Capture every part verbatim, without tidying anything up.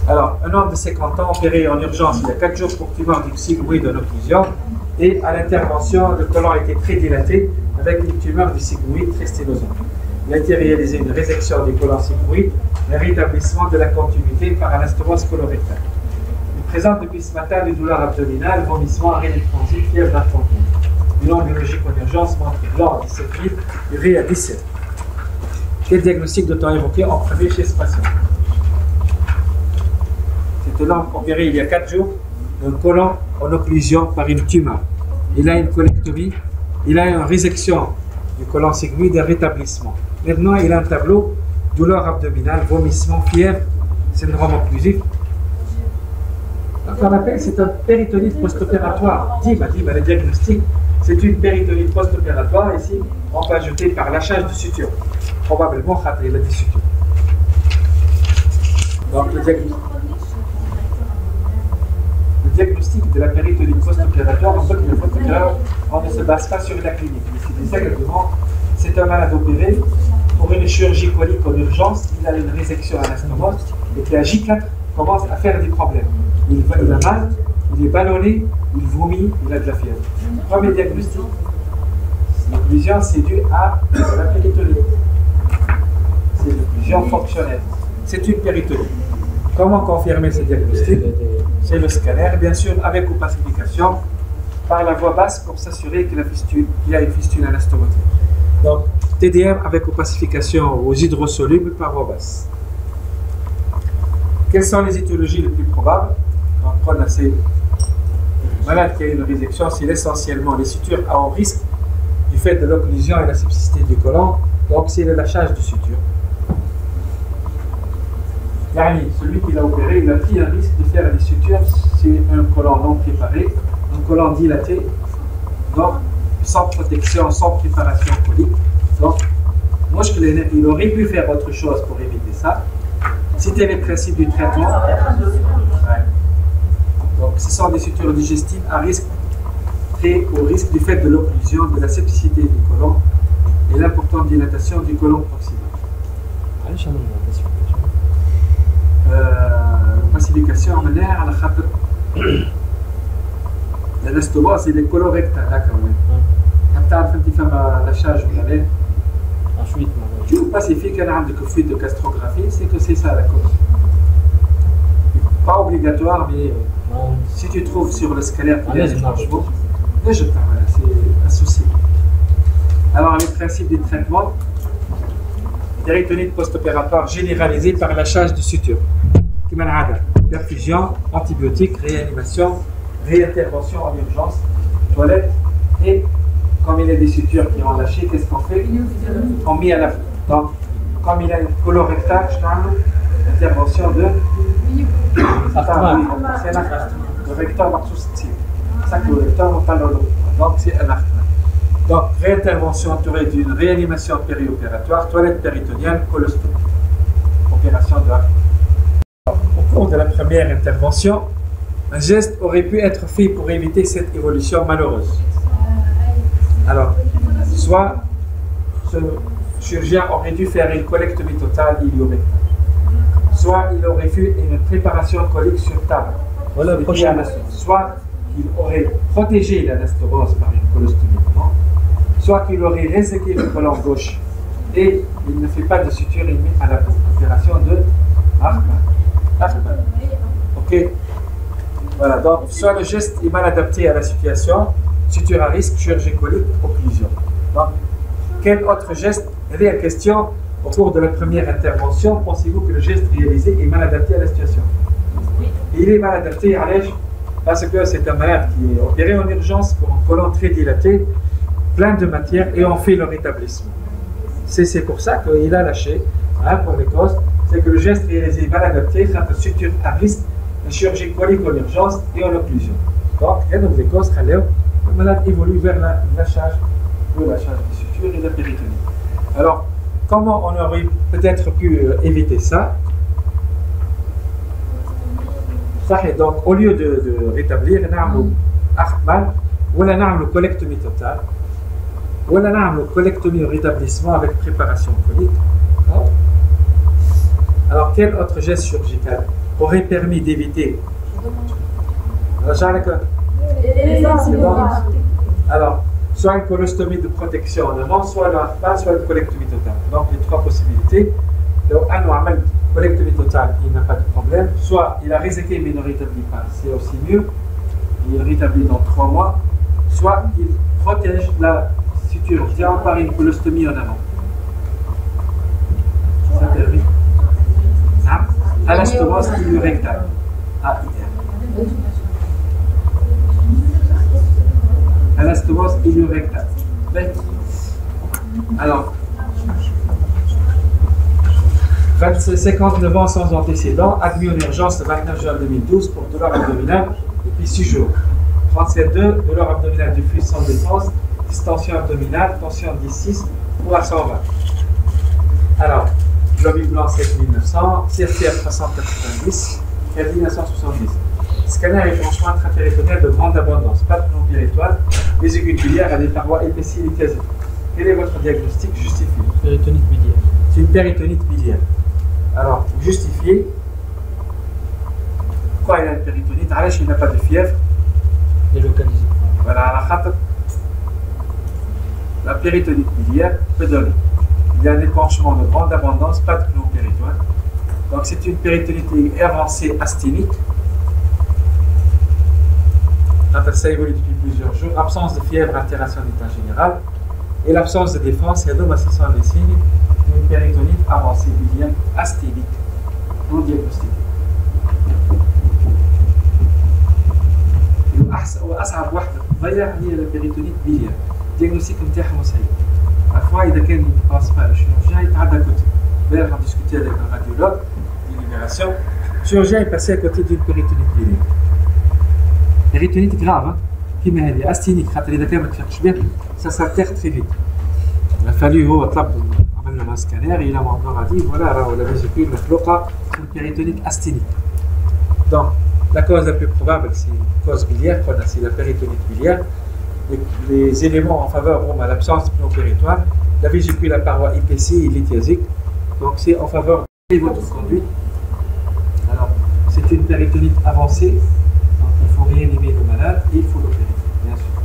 Alors, un homme de cinquante ans opéré en urgence il y a quatre jours pour tumeur du sigmoïde en occlusion, et à l'intervention, le côlon a été très dilaté avec une tumeur du sigmoïde très sténosante. Il a été réalisé une résection du côlon sigmoïde et un rétablissement de la continuité par anastomose colorectale. Il présente depuis ce matin des douleurs abdominales, vomissements, arrêt de transit, fièvre d'infanterie. Bilan biologique en urgence montre blanc à dix-sept mille, urée à dix-sept. Quel diagnostic doit-on évoquer en premier chez ce patient? C'est un homme opéré il y a quatre jours d'un côlon en occlusion par une tumeur. Il a une colectomie, il a une résection du côlon sigmoïde et un rétablissement. Maintenant, il a un tableau douleur abdominale, vomissement, fièvre, syndrome occlusif. Donc, on appelle, c'est un péritonite post-opératoire. Dima, Dima, le diagnostic, c'est une péritonite post-opératoire. Ici, on peut ajouter par lâchage de suture. Probablement, il a des sutures. Donc, le diagnostic. Le diagnostic de la péritonite post-opératoire, en fait, on ne se base pas sur la clinique. Mais c'est exactement, c'est un malade opéré pour une chirurgie colique en urgence, il a une résection anastomose et que la J quatre commence à faire des problèmes. Il, il a mal, il est ballonné, il vomit, il a de la fièvre. Premier diagnostic, l'occlusion c'est dû à la péritonite. C'est une occlusion fonctionnelle. C'est une péritonite. Comment confirmer ce diagnostic? C'est le scanner, bien sûr, avec opacification, par la voie basse pour s'assurer qu'il y a une fistule anastomotique. Donc, T D M avec opacification aux hydrosolubles par voie basse. Quelles sont les étiologies les plus probables? Donc, on a ces malades qui ont une résection, c'est essentiellement les sutures à haut risque du fait de l'occlusion et la sepsicité du côlon. Donc, c'est le lâchage de suture. Yani, celui qui l'a opéré, il a pris un risque de faire des sutures, c'est un côlon non préparé, un côlon dilaté, donc sans protection, sans préparation colique. Donc, moi, je connais, il aurait pu faire autre chose pour éviter ça. C'était le principe du traitement. Ouais. Donc, ce sont des sutures digestives à risque, très au risque du fait de l'occlusion, de la septicité du côlon et l'importante dilatation du côlon proximal. L'opacification en l'air, à la l'anastomose, c'est les colorectales, là quand même. Quand tu as un petit peu de lâchage, vous avez. Ensuite, tu opacifies qu'elle a un fuite de castrographie, c'est que c'est ça la cause. Pas obligatoire, mais euh, si tu trouves sur le scalaire qu'il y a des changements, déjà, voilà, c'est un souci. Alors, les principes des traitements, péritonite post-opératoire généralisée par lâchage de suture. Perfusion, antibiotiques, réanimation, réintervention en urgence, toilette, et comme il y a des sutures qui ont lâché, qu'est-ce qu'on fait? On met à la. Donc, comme il y a une colorectale, intervention de. C'est un acte. Le recteur va sous-styler. Ça que le recteur va pas l'autre. Donc, c'est un acte. Donc, réintervention entourée d'une réanimation périopératoire, toilette péritonienne, colostomie. Opération de acte. Au cours de la première intervention, un geste aurait pu être fait pour éviter cette évolution malheureuse. Alors, soit ce chirurgien aurait dû faire une colectomie totale iliorectale, soit il aurait fait une préparation colique sur table, voilà, soit il aurait protégé l'anastomose par une colostomie, soit qu'il aurait réséqué le côlon gauche et il ne fait pas de suture, il met à la opération de Ahmed. Ok. Voilà, donc soit le geste est mal adapté à la situation, suture à risque, chirurgie colique, occlusion. Donc, quel autre geste? Il y a une question au cours de la première intervention. Pensez-vous que le geste réalisé est mal adapté à la situation? Il est mal adapté à l'âge parce que c'est un malade qui est opéré en urgence pour un côlon très dilaté, plein de matière, et on fait le rétablissement. C'est pour ça qu'il a lâché, hein, pour les causes. C'est que le geste réalisé est mal adapté, ça peut suture à risque, la chirurgie colique en urgence et en occlusion. Donc, il y a donc des causes, le malade évolue vers la lâchage, le lâchage des sutures et la péritonite. Alors, comment on aurait peut-être pu euh, éviter ça? Ça est donc, au lieu de, de rétablir, on a un ou on a une colectomie totale, ou on a une colectomie au rétablissement avec préparation colique. Alors, quel autre geste chirurgical aurait permis d'éviter. Alors, soit une colostomie de protection en avant, soit le harpa, soit une colectomie totale. Donc, les trois possibilités. Donc, un ou colectomie totale, il n'a pas de problème. Soit il a réséqué mais ne rétablit pas, c'est aussi mieux. Il rétablit dans trois mois. Soit il protège la suture par une colostomie en avant. Ça permet. Anastomose iliorectale. A I R. Anastomose iliorectale. Alors, cinquante-neuf ans sans antécédent, admis en urgence le vingt-neuf juin deux mille douze pour douleur abdominale depuis six jours. trente-sept deux, douleur abdominale du flux sans défense, distension abdominale, tension dix six ou à cent vingt. Alors, globule blanc sept mille neuf cents, C R T R trois cent quatre-vingt-dix, créatine neuf cent soixante-dix. Scanner et branchement intrapéritonéal de grande abondance, pas de plomb péritoile, vésicule biliaire à des parois épaisses lithiasiques. Quel est votre diagnostic justifié? Péritonite biliaire. C'est une péritonite biliaire. Alors, vous justifiez. Pourquoi il a une péritonite? Alors, il n'a pas de fièvre. Délocalisé. Voilà, la péritonite biliaire peut donner. Il y a un épanchement de grande abondance, pas de plomb péritoine. Donc, c'est une péritonite avancée asthénique. Ça évolue depuis plusieurs jours. Absence de fièvre, altération d'état général. Et l'absence de défense, il y a deux à six cents les signes d'une péritonite avancée biliaire asthénique non diagnostiquée. وأصعب واحدة تضيع هي البيريتونيت biliaire. الديagnostic نتاعها صعيب. Parfois, إذا كان ne passe pas le chirurgien, يتعدى à côté. D'ailleurs, on discutait avec un radiologue de libération. Le chirurgien est passé à côté d'une péritonite biliaire. Péritonite grave, hein? كيما هذه asthénique, خاطر إذا كان ما تفيقش بها ça s'altère très vite. Il a fallu هو طلب عملنا un scanner et il a encore dit voilà راهو la vésicule مخلوقة c'est une péritonite asthénique. Donc la cause la plus probable c'est une cause biliaire, c'est la péritonite biliaire. Les, les éléments en faveur vont à l'absence de plomb péritoine, la vésicule à paroi épaissie et lithiasique. Donc c'est en faveur de votre conduite. Alors c'est une péritonite avancée, donc il faut réanimer le malade et il faut l'opérer. Bien sûr.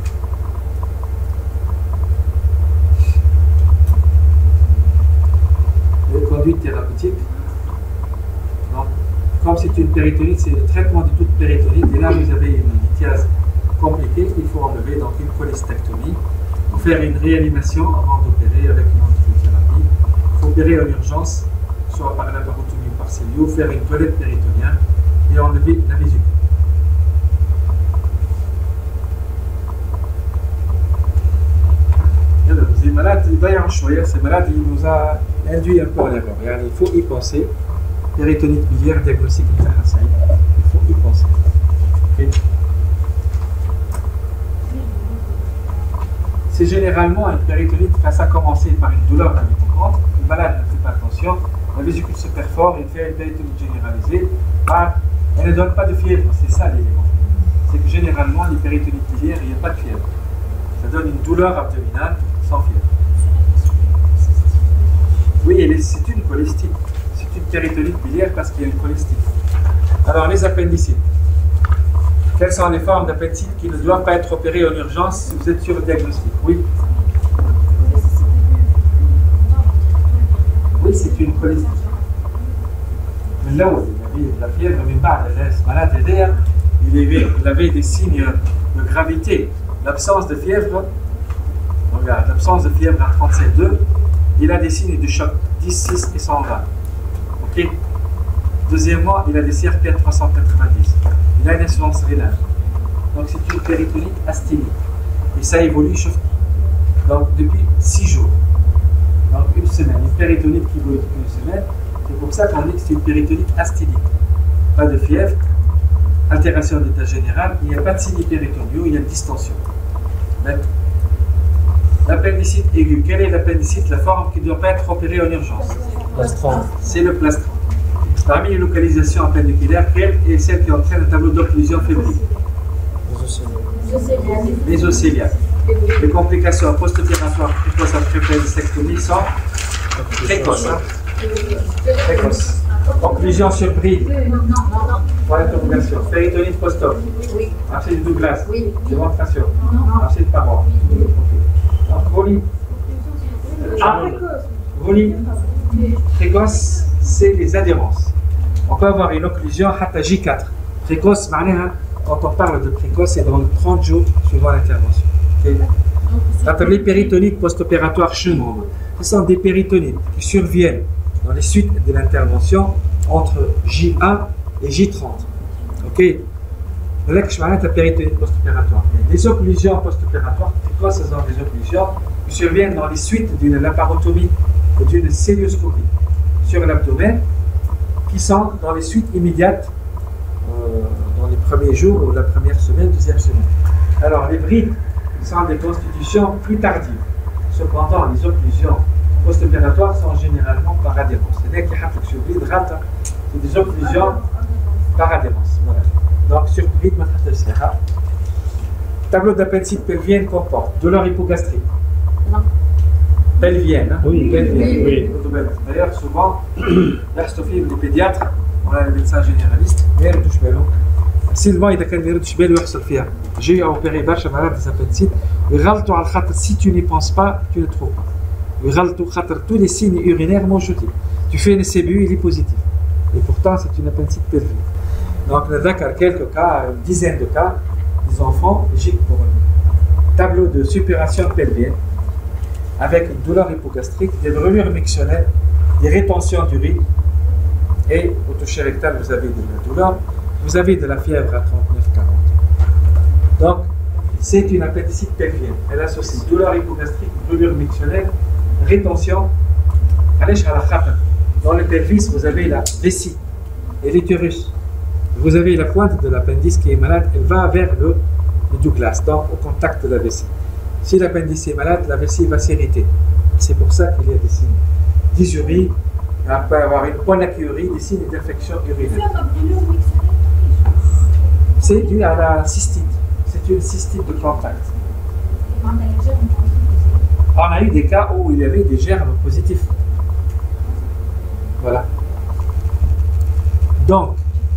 Les conduites thérapeutiques. Donc, comme c'est une péritonite, c'est le traitement de toute péritonite. Et là, vous avez une lithiase compliquée, il faut enlever donc une cholestectomie. Il faut faire une réanimation avant d'opérer avec une antibiothérapie. Il faut opérer en urgence, soit par laparotomie ou par cellule, faire une toilette péritonienne et enlever la vésicule. Ces malades, ces malades, il nous a induit un peu en erreur. Il faut y penser. Péritonite biliaire, diagnostic intéressant. Il faut y penser. Okay. C'est généralement une péritonite quand ça a commencé par une douleur intermittente. Le malade ne fait pas attention. La vésicule se perfore, il fait une péritonite généralisée. Ah, elle ne donne pas de fièvre. C'est ça l'élément. C'est que généralement, les péritonites biliaires, il n'y a pas de fièvre. Ça donne une douleur abdominale sans fièvre. Oui, c'est une cholestite. C'est une péritonite biliaire parce qu'il y a une cholestite. Alors, les appendicites. Quelles sont les formes d'appendicite qui ne doivent pas être opérées en urgence si vous êtes sur le diagnostic? Oui. Oui, c'est une cholestite. Mais là où il y avait de la fièvre, mais pas ce malade derrière, il avait, il avait des signes de gravité. L'absence de fièvre, regarde, l'absence de fièvre à trente-sept deux, il a des signes de choc dix six et cent vingt. Ok. Deuxièmement, il a des C R P à trois cent quatre-vingt-dix. Il a une insuffisance rénale. Donc c'est une péritonite asthénique. Et ça évolue donc, depuis six jours. Donc une semaine. Une péritonite qui évolue depuis une semaine. C'est pour ça qu'on dit que c'est une péritonite asthénique. Pas de fièvre, altération d'état général, il n'y a pas de signes péritoniaux, il y a une distension. L'appendicite aiguë, quelle est l'appendicite? La forme qui ne doit pas être opérée en urgence? Plastron. C'est le plastron. Parmi les localisations appendiculaires, quelle est celle qui entraîne un tableau d'occlusion fébrile? Mésocéliaque. Les complications post-opératoires précoces après appendicectomie sont précoces. Précoces. Occlusion sur bride. Point d'interrogation. Péritonite post-op. Abcès de Douglas. Démonstration. Abcès de paroi. Donc, volis. Ah, volis précoce, c'est les adhérences. On peut avoir une occlusion à J quatre. Précoce, quand on parle de précoce, c'est dans les trente jours suivant l'intervention. Okay. Les péritonites post-opératoires chenaux, ce sont des péritonites qui surviennent dans les suites de l'intervention entre J un et J trente. Ok. Là, je parle de péritonites post-opératoires. Les occlusions post-opératoires précoces, ce sont des occlusions qui surviennent dans les suites d'une laparotomie ou d'une célioscopie sur l'abdomen, qui sont dans les suites immédiates, euh, dans les premiers jours ou la première semaine, deuxième semaine. Alors, les brides sont des constitutions plus tardives. Cependant, les occlusions post-opératoires sont généralement par adhérence. C'est des occlusions par adhérence. Voilà. Donc, sur bride, tableau d'appendicite pelvienne comporte douleur hypogastrique. Pelvienne, hein? Oui, pelvienne. Oui. Oui. D'ailleurs, souvent, les pédiatres, on a les médecins généralistes, mais ils ne touchent pas. Sylvain, il a quand même fait. J'ai opéré Barcha malade des appendicites. Si tu n'y penses pas, tu ne trouves pas. Tous les signes urinaires montent. Tu fais une C B U, il est positif. Et pourtant, c'est une appendicite pelvienne. Donc, on a quelques cas, une dizaine de cas, des enfants, G pour eux. Tableau de suppuration pelvienne, avec une douleur hypogastrique, des brûlures mictionnelles, des rétentions d'urine, et au toucher rectal, vous avez de la douleur, vous avez de la fièvre à trente-neuf quarante. Donc, c'est une appendicite pelvienne. Elle associe douleur hypogastrique, brûlure mictionnelle, rétention. Dans le pelvis, vous avez la vessie et l'utérus. Vous avez la pointe de l'appendice qui est malade, elle va vers le, le Douglas, donc au contact de la vessie. Si l'appendice est malade, la vessie va s'irriter. C'est pour ça qu'il y a des signes dysurie, on peut avoir une pollakiurie, des signes d'infection urinaire. C'est dû à la cystite. C'est une cystite de contact. On a eu des cas où il y avait des germes positifs. Voilà. Donc,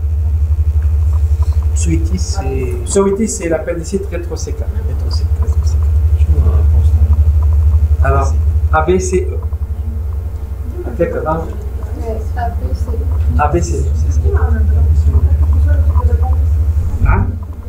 Psoriasis, c'est. Psoriasis, c'est l'appendicite rétrosécale. Rétrosécale. Je me réponse. Alors, A B C E. Avec un A B C E, c'est ça. Hein?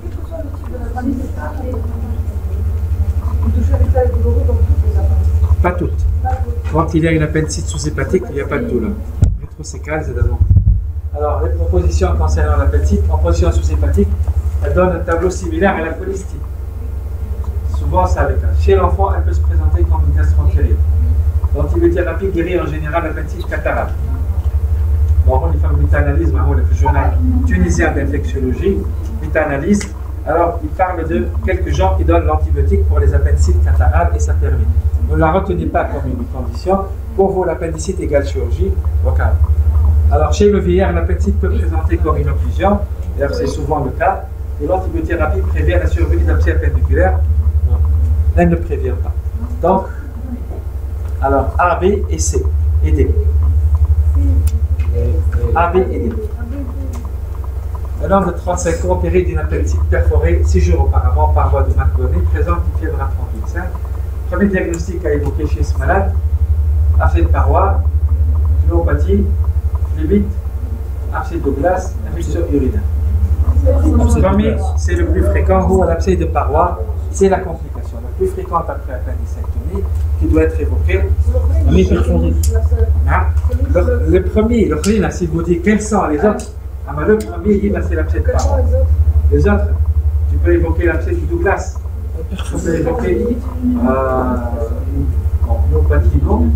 Pas toutes. Quand il y a une appendicite sous-hépatique, il n'y a pas de douleur. Rétrosécale, c'est d'abord. Alors, les propositions concernant l'appendicite, en position sous-hépatique, elles donnent un tableau similaire à la cholestite. Souvent, ça avec un. Chez l'enfant, elle peut se présenter comme une gastroentérite. L'antibiothérapie guérit en général l'appendicite catarrhale. Bon, on y fait une méta-analyse, le journal tunisien d'infectiologie, méta-analyse. Alors, il parle de quelques gens qui donnent l'antibiotique pour les appendicites catarrhales et ça termine. Ne la retenez pas comme une condition. Pour vous, l'appendicite égale chirurgie, au cas. Alors, chez le vieillard, l'appendicite peut présenter comme une occlusion, d'ailleurs, c'est souvent le cas, et l'antibiothérapie prévient la survenue d'abcès appendiculaire. Elle ne prévient pas. Donc, alors, A, B et C, et D. A, B et D. Un homme de trente-cinq ans opéré d'une appendicite perforée six jours auparavant par voie de Marconi présente une fièvre à trente-huit virgule cinq. Premier diagnostic à évoquer chez ce malade, abcès de paroi, phlebopathie, phlébite, abcès de glace, infection urinaire. Le premier, c'est le plus fréquent, où l'abcès de paroi, c'est la complication la plus fréquente après appendicectomie qui doit être évoquée. Hein? Le, le premier, le premier, si vous dites quels sont les autres, ah, ben le premier, il dit c'est l'abcès de paroi. Les autres, tu peux évoquer l'abcès du Douglas. Tu peux évoquer euh, phlebopathie, non?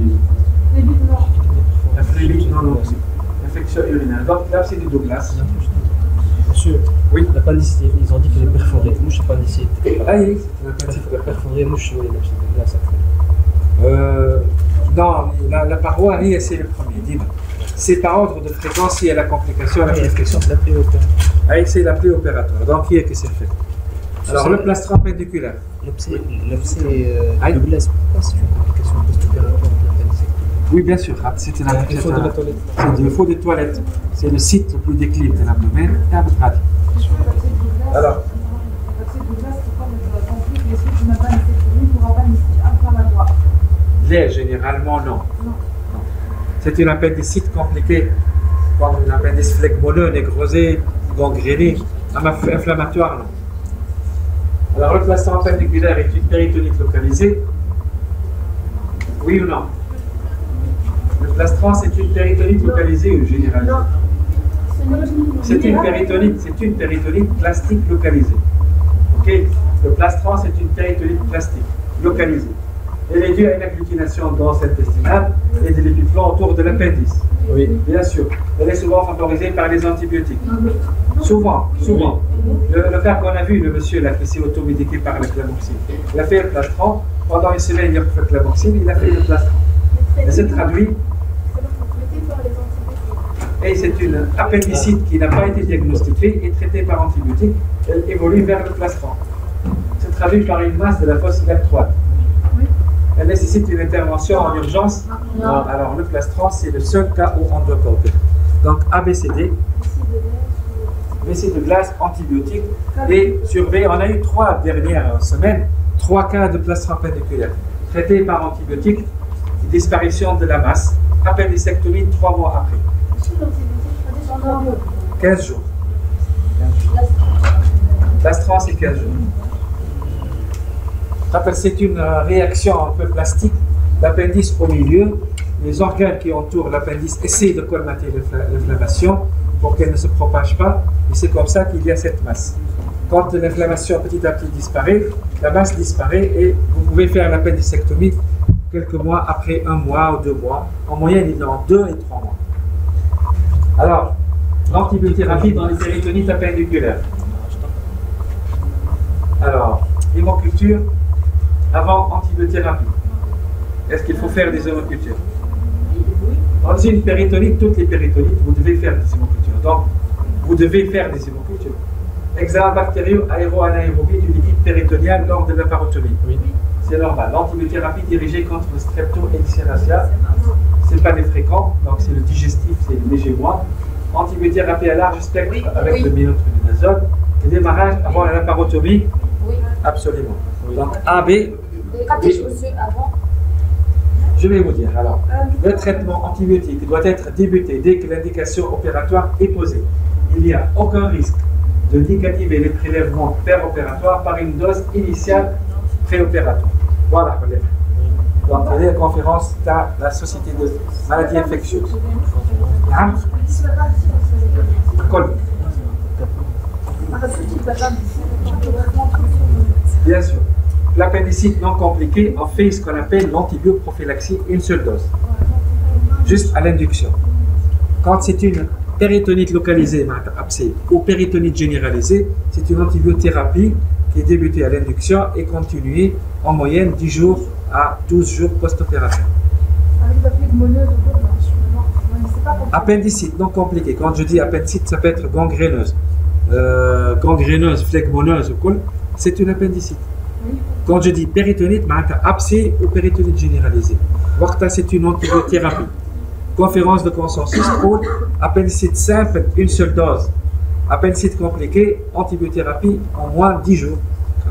La phlébite, non, non. Infection urinaire. Donc l'abcès du Douglas. Monsieur, oui. L'appendicite, ils ont dit qu'elle est perforée. Moi, je suis appendicite. Ah oui, c'est l'appendicite perforée. Moi, je suis l'abcès de glace. Euh, non, la, la paroi, oui, c'est le premier. Dis-moi. C'est par ordre de fréquence si il y a la complication à la infection. C'est la préopératoire. Ah, c'est la préopératoire. Donc, qui est que c'est fait? Alors, le plastron pendiculaire. L'abcès de glace, pourquoi c'est une complication post-opératoire de l'appendicectomie? Oui, bien sûr, c'est une Il faut de la toilette. C'est du faux des toilettes. C'est le site le plus décliné de l'abdomen. Et à votre avis. Alors, les généralement non. non. C'est une appendicite compliquée, comme une appendice phlegmoneux, nécrosée, gangrénée, inflammatoire. Non. Alors, le plastron appendiculaire est une péritonite localisée. Oui ou non? Le plastron, c'est une péritonite localisée ou généralisée? C'est une péritonite, c'est une péritonite plastique localisée. Ok? Le plastron, c'est une péritonite plastique localisée. Elle est due à une agglutination dense intestinale et des lipides autour de l'appendice. Oui, bien sûr. Elle est souvent favorisée par les antibiotiques. Souvent, souvent. Le, le cas qu'on a vu, le monsieur là, qui s'est automédiqué par la clamoxine, il a fait le plastron. Pendant une semaine, il a fait la clamoxine, il a fait le plastron. Et c'est traduit. Et c'est une appendicite qui n'a pas été diagnostiquée et traitée par antibiotiques. Elle évolue vers le plastron. C'est traduit par une masse de la fosse illectroide. Elle nécessite une intervention en urgence. Non. Alors le plastron, c'est le seul cas où on doit porter. Donc A B C D, vessie de glace, antibiotiques et surveille. On a eu trois dernières semaines, trois cas de plastron appendiculaire traités par antibiotiques, disparition de la masse, appendicectomie trois mois après. quinze jours. Plastron, c'est quinze jours. C'est une réaction un peu plastique. L'appendice au milieu, les organes qui entourent l'appendice essaient de colmater l'inflammation pour qu'elle ne se propage pas, et c'est comme ça qu'il y a cette masse. Quand l'inflammation petit à petit disparaît, la masse disparaît et vous pouvez faire l'appendicectomie quelques mois après un mois ou deux mois. En moyenne, il est en deux et trois mois. Alors, l'antibiothérapie dans les péritonites appendiculaires. Alors, hémoculture avant antibiothérapie. Est-ce qu'il faut faire des hémocultures? Dans une péritonite, toutes les péritonites, vous devez faire des hémocultures. Donc, vous devez faire des hémocultures. Examen bactérieux aéro-anaérobie du liquide péritonial lors de la parotomie. Oui. C'est normal. L'antibiothérapie dirigée contre le strepto-echinacea, ce n'est pas les fréquents, donc c'est le digestif, c'est le léger moins. Antibiothérapie à large spectre oui. avec oui. le métronidazole. Le démarrage avant la parotomie, oui. absolument. Oui. Donc A, B. Je vais vous dire. Alors, le traitement antibiotique doit être débuté dès que l'indication opératoire est posée. Il n'y a aucun risque de négativer les prélèvements péropératoires par une dose initiale préopératoire. Voilà. Donc, il y a la conférence de la Société de maladies infectieuses. Hein? Bien sûr. L'appendicite non compliquée, on fait ce qu'on appelle l'antibioprophylaxie, une seule dose, juste à l'induction. Quand c'est une péritonite localisée ou péritonite généralisée, c'est une antibiothérapie qui est débutée à l'induction et continuée en moyenne dix jours à douze jours post-opération. Appendicite non compliquée, quand je dis appendicite, ça peut être gangréneuse, euh, gangréneuse, phlegmoneuse, c'est une appendicite. Quand je dis péritonite, c'est abcès ou péritonite généralisée. C'est une antibiothérapie. Conférence de consensus pour appendicite simple, une seule dose. Appendicite compliquée, antibiothérapie en moins de dix jours.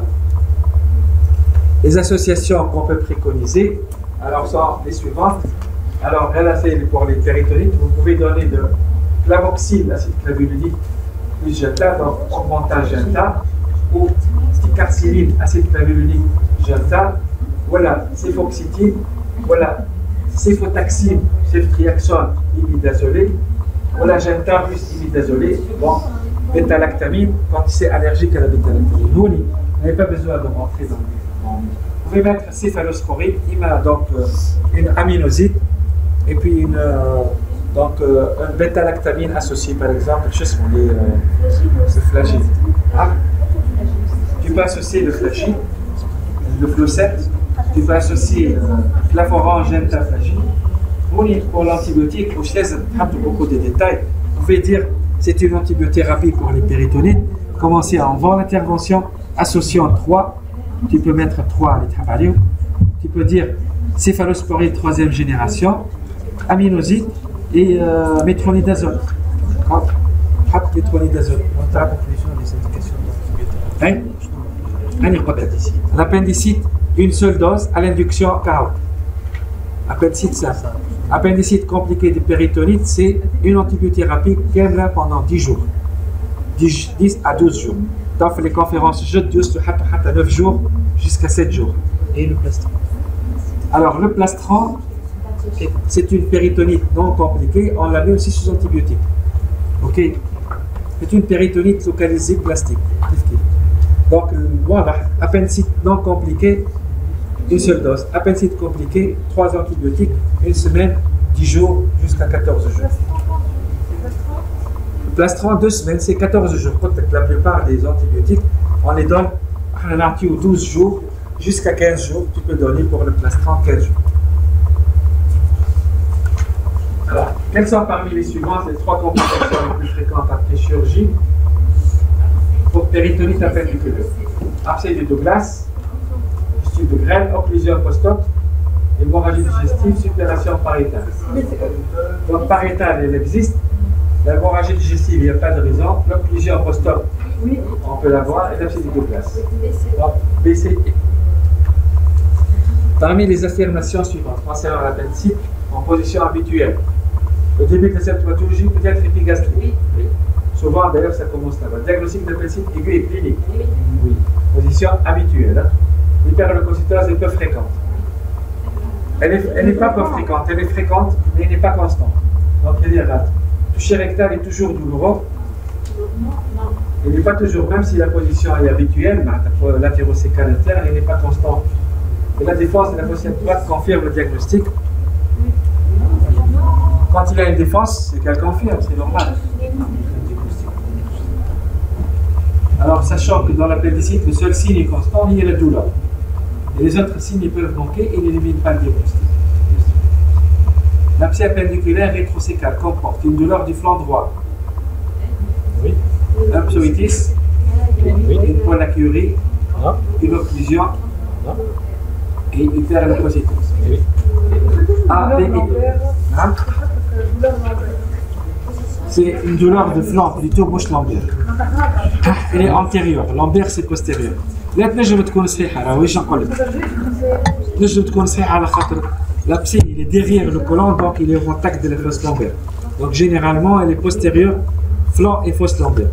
Les associations qu'on peut préconiser, alors sont les suivantes. Alors, là, c'est pour les péritonites, vous pouvez donner de clamoxyl, acide clavulonique, plus Gelta, donc augmentant Gelta, ou sticarcilline, acide clavulonique, Gelta, voilà, céfoxytine, voilà, céfotaxine, ceftriaxone, imidazolé, voilà, Gelta plus imidazolé, bon, bêta-lactamine, quand c'est allergique à la bêta-lactamine. Vous n'avez pas besoin de rentrer dans le. Vous pouvez mettre céphalosporine, il m'a donc euh, une aminoside, et puis une, euh, donc, euh, un bêta-lactamine associé, par exemple, je sais les, euh, le flagelle. Ah. Tu peux associer le flagelle, le flocette, tu peux associer euh, flavorane, gentaflagine. Pour l'antibiotique, je laisse beaucoup de détails. Vous pouvez dire c'est une antibiothérapie pour les péritonites. Commencez avant l'intervention, associant trois. Tu peux mettre trois à l'état. Tu peux dire céphalosporine troisième génération. aminoside et euh, métronidazole. Métronidazole. On a la conclusion des indications d'antibiothérapie. L'appendicite, une seule dose à l'induction quarante. Appendicite simple. Appendicite compliqué de péritonite, c'est une antibiothérapie qu'elle a pendant dix jours. dix à douze jours. Dans les conférences, je dis à neuf jours jusqu'à sept jours. Et le plastron. Alors, le plastron, c'est une péritonite non compliquée, on la met aussi sous antibiotique. Ok? C'est une péritonite localisée plastique. Donc, voilà, appendicite non compliqué, une seule dose. Appendicite compliqué, trois antibiotiques, une semaine, dix jours jusqu'à quatorze jours. Le plastron, deux semaines, c'est quatorze jours. La plupart des antibiotiques, on les donne à douze jours jusqu'à quinze jours. Tu peux donner pour le plastron quinze jours. Alors, quelles sont parmi les suivantes les trois complications les plus fréquentes après chirurgie pour péritonite appendiculaire? Abcès de Douglas, fistule de Grêle, occlusion post-op, hémorragie digestive, suppuration pariétale. Donc pariétale, elle existe. L'hémorragie digestive, il n'y a pas de raison. L'occlusion post-op, on peut l'avoir. Et l'abcès de Douglas. Donc, B C E. Parmi les affirmations suivantes concernant l'appendicite, en position habituelle, le début de la symptomatologie peut être épigastrique. Oui. Oui. Souvent, d'ailleurs, ça commence là-bas. Diagnostic d'appendicite aiguë et clinique. Oui. Oui. Position habituelle. Hein. L'hyperleucocytose est peu fréquente. Elle n'est pas peu fréquente, elle est fréquente, mais elle n'est pas constante. Donc, il y a des rates. Toucher rectal est toujours douloureux. Il n'est pas toujours, même si la position est habituelle, l'athérocécale interne, elle n'est pas constante. Et la défense de la fossette droite confirme le diagnostic. Quand il a une défense, c'est qu'elle confirme, c'est normal. Alors, sachant que dans l'appendicite, le seul signe est constant, il y a la douleur. Et les autres signes ils peuvent manquer et n'éliminent pas le diagnostic. L'abcès appendiculaire rétrocécal comporte une douleur du flanc droit. Oui. Un psoriasis, oui. Une pollacurie, non. Une occlusion non. Et une hyperleucocytose. Oui. A, B, hein? C'est une douleur de flanc, plutôt bouche lombaire. Elle est antérieure, lombaire c'est postérieur. لا تنجم تكون صحيحة راه واش نقول لك تنجم تكون صحيحة على خاطر l'abcès il est derrière le colon donc il est au contact de la fosse lombaire donc généralement elle est postérieure flanc et fosse lombaire.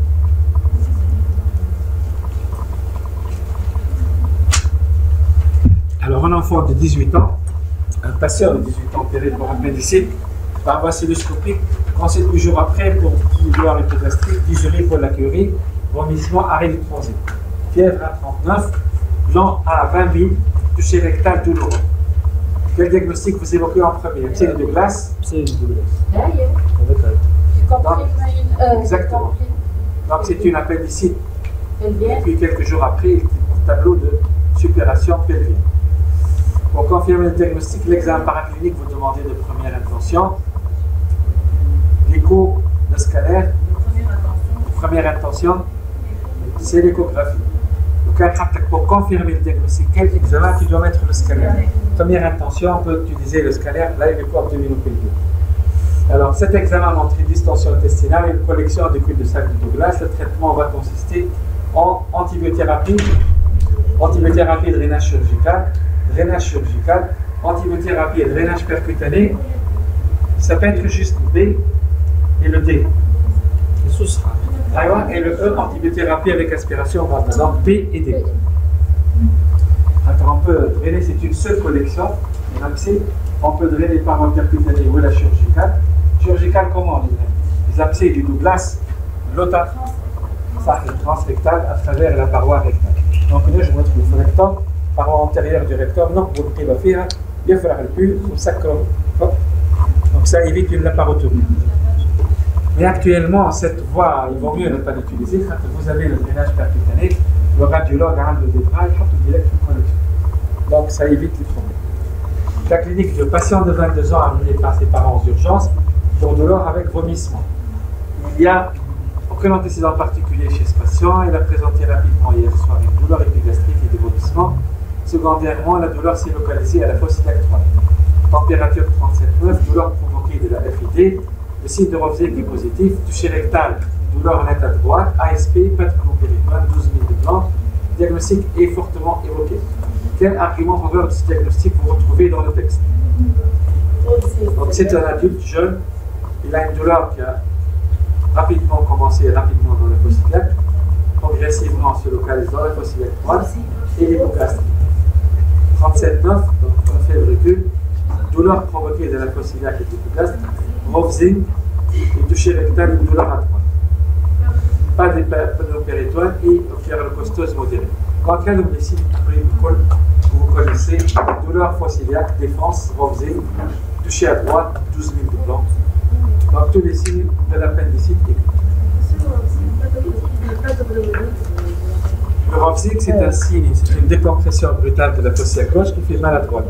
Alors un enfant de dix-huit ans, un patient de dix-huit ans opéré pour appendicite par voie cystoscopique, conseil du jour après pour douleur épigastrique, dysurie, pollacurie, vomissement, arrêt du transit. Fièvre à trente-neuf, blanc à vingt mille, toucher rectal douloureux. Quel diagnostic vous évoquez en premier? Abcès de Douglas. Abcès de Douglas. Donc, exactement. Donc c'est une appendicite. Et puis quelques jours après, il y a un tableau de suppuration pelvienne. Pour confirmer le diagnostic, l'examen paraclinique vous demandez de première intention. L'écho, le scanner. Première intention, c'est l'échographie. Pour confirmer le diagnostic, quel examen tu dois mettre le scanner? Première intention, on peut utiliser le scanner live écho abdominopelvien. Alors, cet examen montre une distension intestinale et une collection de culs de sac de Douglas. Le traitement va consister en antibiothérapie, antibiothérapie et drainage chirurgical, drainage chirurgical, antibiothérapie et drainage percutané. Ça peut être juste B et le D. Ce sera. Et le E, antibiothérapie avec aspiration, donc B et D. Attends, on peut drainer, c'est une seule collection, un abcès. On peut drainer par voie percutanée ou la chirurgicale. Chirurgicale, comment on les draine? Les abcès du Douglas, l'ota, ça, le transrectal à travers la paroi rectale. Donc là, je montre le rectum, paroi antérieure du rectum, non, vous le va faire, il faut le plus, comme ça, donc ça évite une laparotomie. Mais actuellement, cette voie, il vaut mieux ne pas l'utiliser quand vous avez le drainage percutané, le radiologue a le débras, il faut le direct connexion. Donc ça évite les problèmes. La clinique de patient de vingt-deux ans amené par ses parents aux urgences pour douleur avec vomissement. Il n'y a aucun antécédent particulier chez ce patient. Il a présenté rapidement hier soir une douleur épigastrique et des vomissements. Secondairement, la douleur s'est localisée à la fosse électorale. Température trente-sept virgule neuf, douleur provoquée provoquée de la F I D, le signe de Rovsing est positif, toucher rectal, douleur nette à droite, A S P, pas de colon péritoine, douze mille de blanc, diagnostic est fortement évoqué. Quel argument en faveur de ce diagnostic vous retrouvez dans le texte? Donc c'est un adulte jeune, il a une douleur qui a rapidement commencé, rapidement dans la fosse iliaque, progressivement se localise dans la fosse iliaque droite et l'hypogastrique. trente-sept neuf, donc un faible recul, douleur provoquée de la fosse iliaque et de l'hypogastrique, Rovsing et toucher rectal, une douleur à droite. Pas d'opéritoine et ophtalmocostose modérée. Dans quel nombre de signes vous connaissez, douleur fosse iliaque, défense, Rovsing, toucher à droite, douze mille de blanc. Donc tous les signes de l'appendicite aiguë. Le Rovsing, c'est un signe, c'est une décompression brutale de la fosse gauche qui fait mal à droite.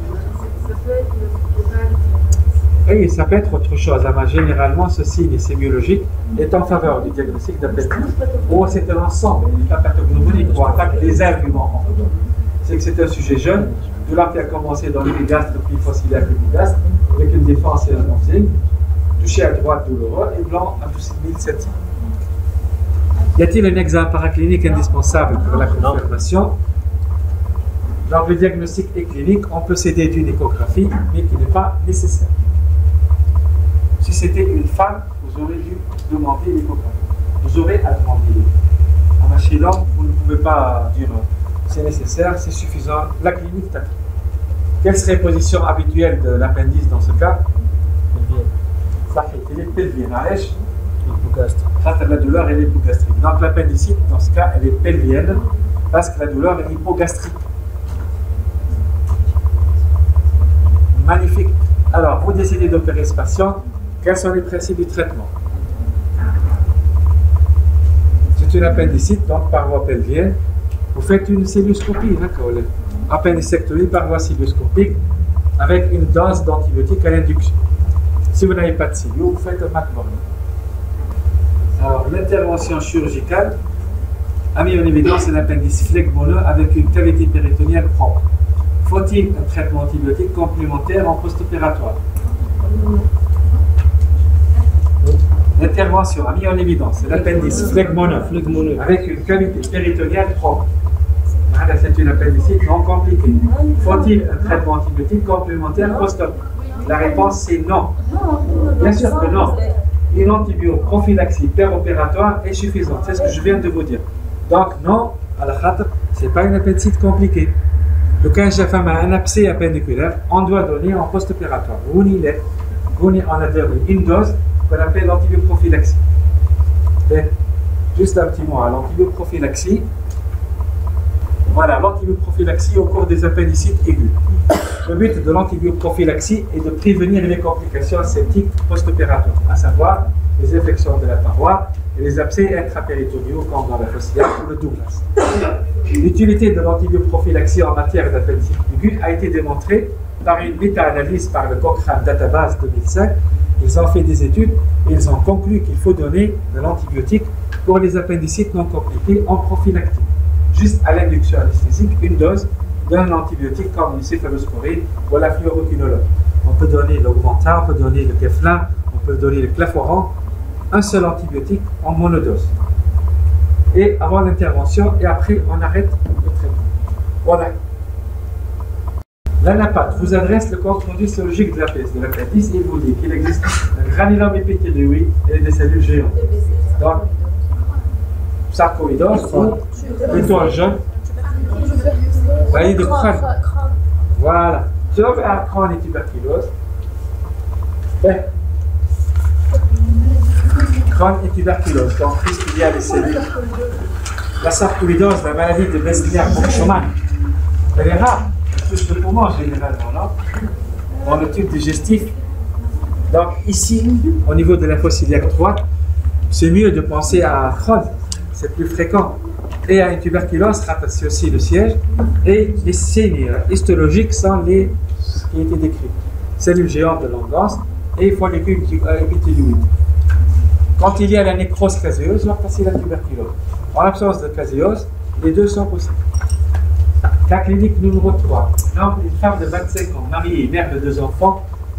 Et ça peut être autre chose, mais généralement ce signe sémiologique est en faveur du diagnostic d'appendicite. Ou c'est un ensemble, il n'est pas pathognomonique, on attaque les arguments. C'est que c'est un sujet jeune, douleur qui a commencé dans l'épigastre, puis fosse iliaque l'épigastre, avec une défense et un Rovsing, touché à droite douloureux et blanc à douze mille sept cents. Y a-t-il un examen paraclinique indispensable pour la confirmation? Dans le diagnostic est clinique, on peut s'aider d'une échographie, mais qui n'est pas nécessaire. Si c'était une femme, vous aurez dû demander l'échographie. Vous aurez à demander. En achillant, vous ne pouvez pas dire c'est nécessaire, c'est suffisant. La clinique t'attend. Quelle serait la position habituelle de l'appendice dans ce cas? Elle est pelvienne. La douleur elle est hypogastrique. Donc l'appendicite, dans ce cas, elle est pelvienne parce que la douleur est hypogastrique. Magnifique. Alors, vous décidez d'opérer ce patient. Quels sont les principes du traitement? C'est une appendicite, donc par voie pelvienne. Vous faites une célioscopie, d'accord? Appendicectomie par voie célioscopique avec une dose d'antibiotiques à l'induction. Si vous n'avez pas de cilios, vous faites un McMorgan. Alors, l'intervention chirurgicale a mis en évidence un appendice phlegmoneux avec une cavité péritonienne propre. Faut-il un traitement antibiotique complémentaire en post-opératoire? L'intervention a mis en évidence un appendice phlegmoneux avec une cavité péritonienne propre. C'est une appendicite non compliquée. Faut-il un traitement antibiotique complémentaire post-op? La réponse c'est non. Bien sûr que non. Une antibioprophylaxie péropératoire est suffisante. C'est ce que je viens de vous dire. Donc non, à la khatr, ce n'est pas une appendicite compliquée. Le cas de la femme a un abcès appendiculaire, on doit donner en post-opératoire. On a donné une dose qu'on appelle l'antibioprophylaxie. Juste un petit mot à l'antibioprophylaxie. Voilà, l'antibioprophylaxie au cours des appendicites aigus. Le but de l'antibioprophylaxie est de prévenir les complications septiques post-opératoires, à savoir les infections de la paroi et les abcès intrapéritoneux comme dans la fosse iliaque ou le Douglas. L'utilité de l'antibioprophylaxie en matière d'appendicite aiguë a été démontrée par une méta-analyse par le Cochrane Database deux mille cinq. Ils ont fait des études et ils ont conclu qu'il faut donner de l'antibiotique pour les appendicites non compliqués en prophylactique. Juste à l'induction anesthésique, une dose d'un antibiotique comme le céphalosporine ou la fluoroquinolone. On peut donner l'augmentin, on peut donner le keflin, on peut donner le claforan, un seul antibiotique en monodose. Et avant l'intervention, et après, on arrête le traitement. Voilà. L'anapathe vous adresse le compte rendu serologique de l'appendice et vous dit qu'il existe un granulome épithélioïde et des cellules géantes. Donc, sarcoïdose ou plutôt un jeune. Voyez de crâne. Voilà. Je vais à crâne et tuberculose. Crâne et tuberculose. Donc, puisqu'il y a des cellules. La sarcoïdose, la maladie de Messner-Bourg-Schumann, elle est rare. Plus de poumons généralement, non? Dans le tube digestif. Donc, ici, au niveau de la fosse iliaque droite, c'est mieux de penser à Crohn. C'est plus fréquent. Et à une tuberculose, c'est aussi le siège. Et les signes histologiques sont les, ce qui a été décrit. Cellules géantes de Langerhans et follicules épithélioïdes. Quand il y a la nécrose caséeuse, on va passer la tuberculose. En l'absence de caséose, les deux sont possibles. Cas clinique numéro trois. Donc, une femme de vingt-cinq ans, mariée, mère de deux enfants,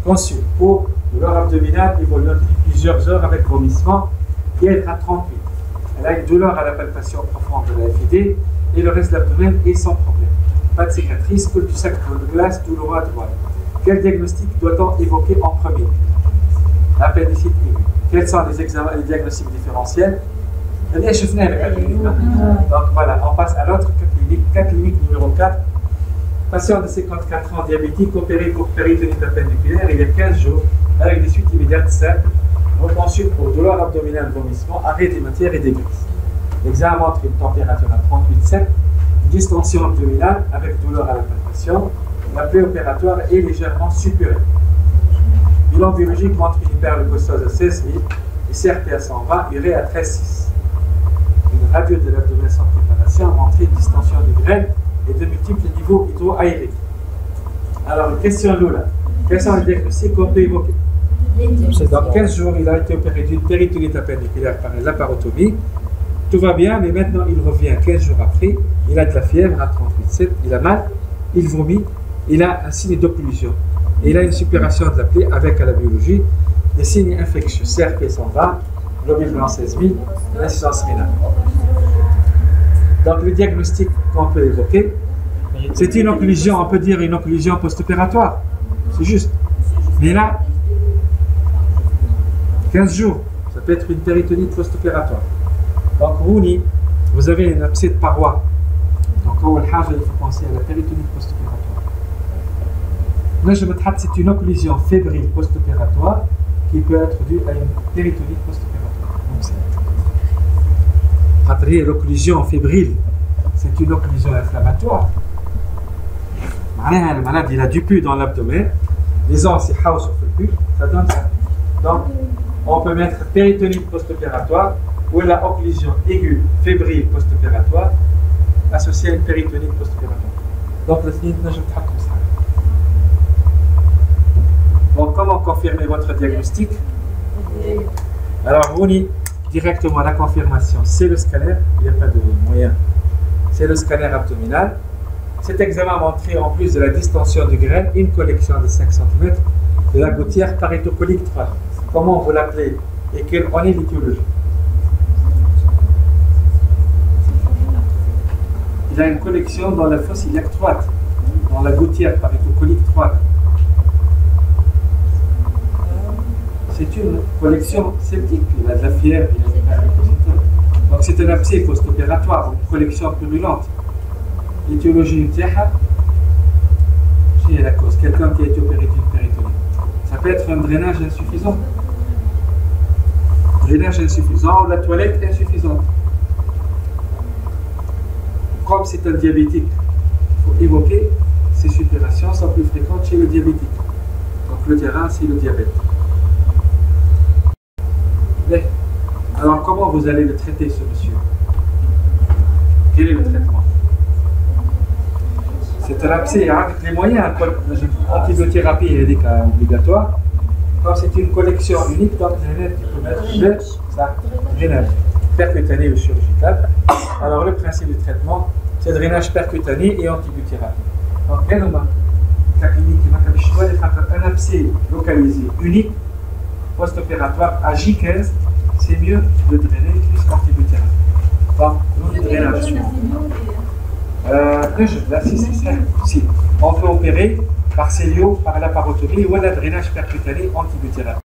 conçue pour douleur abdominale évoluant depuis plusieurs heures avec vomissement et elle a trente-huit. Elle a une douleur à la palpation profonde de la F I D et le reste de l'abdomen est sans problème. Pas de cicatrice, col du sac de glace, douloureux à droite. Quel diagnostic doit-on évoquer en premier? L'appendicite aiguë. Quels sont les, examens, les diagnostics différentiels? Donc voilà, on passe à l'autre cas clinique, cas clinique numéro quatre. Patient de cinquante-quatre ans, diabétique, opéré pour péritonite appendiculaire il y a quinze jours, avec des suites immédiates simples, reconsulte pour douleur abdominale, vomissement, arrêt des matières et des graisses. L'examen montre une température à trente-huit virgule sept, une distension abdominale avec douleur à la palpation, la plaie opératoire est légèrement supérieure. Bilan biologique montre une hyperleucostase à seize mille, et C R P à cent vingt, urée à treize virgule six. Une radio de l'abdomen sans préparation a montré une distension du grêle et de multiples niveaux hydro-aériques. Alors, une question Lola. Quels sont les diagnostics qu'on peut évoquer? Dans quinze jours, il a été opéré d'une péritonite appendiculaire par une laparotomie. Tout va bien, mais maintenant il revient quinze jours après. Il a de la fièvre à trente-huit virgule sept, il a mal, il vomit, il a un signe d'occlusion. Et il a une suppuration de la plaie avec à la biologie des signes infectieux, C R P cent vingt, globule blanc seize mille, insuffisance rénale. Donc le diagnostic qu'on peut évoquer, c'est une occlusion, on peut dire une occlusion post-opératoire. C'est juste. Mais là, quinze jours, ça peut être une péritonite post-opératoire. Donc Rouni, vous avez une abcès de paroi. Donc il faut penser à la péritonite post-opératoire. C'est une occlusion fébrile post-opératoire qui peut être due à une péritonite post-opératoire. L'occlusion fébrile, c'est une occlusion inflammatoire. Le malade il a du pus dans l'abdomen, les os c'est haut sur le pus, ça donne ça. Donc on peut mettre péritonite post-opératoire ou la occlusion aiguë fébrile post-opératoire associée à une péritonite post-opératoire. Donc le signe je comme ça. Donc comment confirmer votre diagnostic? Alors Rouni, directement la confirmation, c'est le scanner, il n'y a pas de moyen. C'est le scanner abdominal. Cet examen a montré en plus de la distension du grêle, une collection de cinq centimètres de la gouttière parétocolique trois. Comment vous l'appelez et quelle en est l'étiologie? Il a une collection dans la fosse iliaque droite, dans la gouttière parétocolique droite. C'est une collection septique, il a de la fièvre, il a une hyperleucostase. Donc c'est un abcès post-opératoire, une collection purulente. L'étiologie du tiaha, c'est la cause, quelqu'un qui a été opéré d'une péritonite. Ça peut être un drainage insuffisant. Drainage insuffisant ou la toilette insuffisante. Comme c'est un diabétique, il faut évoquer ces suppurations sont plus fréquentes chez le diabétique. Donc le terrain, c'est le diabète. Mais, alors comment vous allez le traiter ce monsieur? Quel est le traitement? C'est un abcès avec les moyens, antibiothérapie est obligatoire. Comme c'est une collection unique, donc drainage, tu peux mettre le ça, drainage percutané ou chirurgical. Alors le principe du traitement, c'est drainage percutané et antibiothérapie. Donc, la clinique qui m'a un abcès localisé unique post-opératoire à J quinze, c'est mieux de drainer plus qu'antibiothérapie. Donc, nous drainage suivant. Euh, là, si c'est ça, si. On peut opérer par célio, par laparotomie ou un drainage percutané antibiothérapie.